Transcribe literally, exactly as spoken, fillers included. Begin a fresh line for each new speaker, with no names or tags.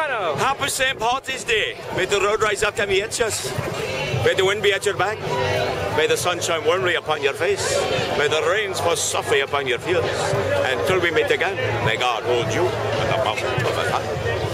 Sodano.
Happy Saint Patrick's Day. May the road rise up to meet us. May the wind be at your back. May the sun shine warmly upon your face. May the rains fall softly upon your fields. Until we meet again, may God hold you at the palm of his hand.